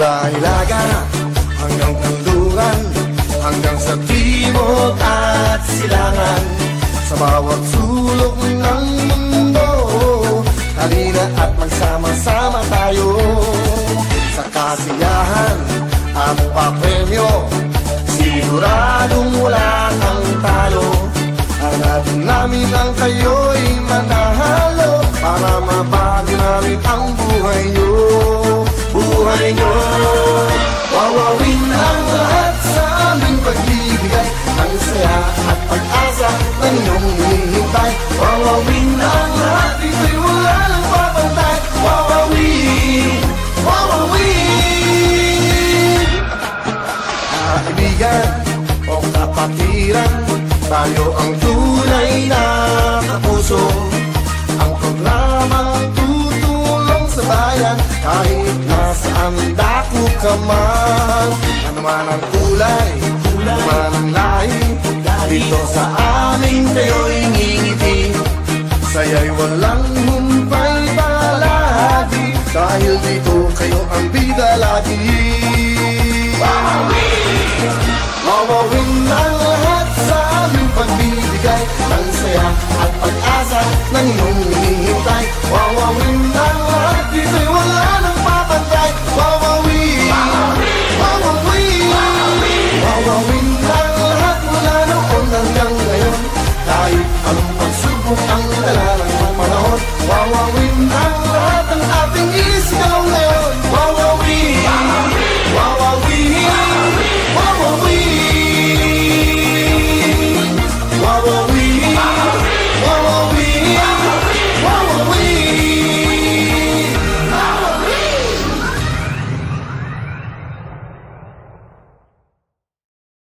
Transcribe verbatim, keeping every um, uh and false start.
Mula Ilaga hanggang Kanluran, hanggang sa timog at silangan, sa bawat sulok ng mundo, halina at magsama-sama tayo. Sa kasiyahan at papremyo, siguradong wala kang talo. Hanapin namin ang kayo'y manahalo, para mabago namin ang buhay nyo, buhay nyo. Wawawin ang lahat sa aming pagbibigay, ang saya at pag-asa na inyong hinihintay. Wawawin ang lahat, ito'y wala lang papantay. Wawawin, wawawin. Kaibigan o kapatiran, tayo ang tunay na kapuso. Ang programang tutulong sa bayan, kahit nasaan dako ka man. Ano man ang kulay, ano man ang lahi, dito sa amin kayo'y ngingiti. Saya'y walang humpay palagi, dahil dito kayo ang bida lagi. Wawawin ang lahat sa aming pagbibigay, ng saya at pag-asa ng iyong hinihingi.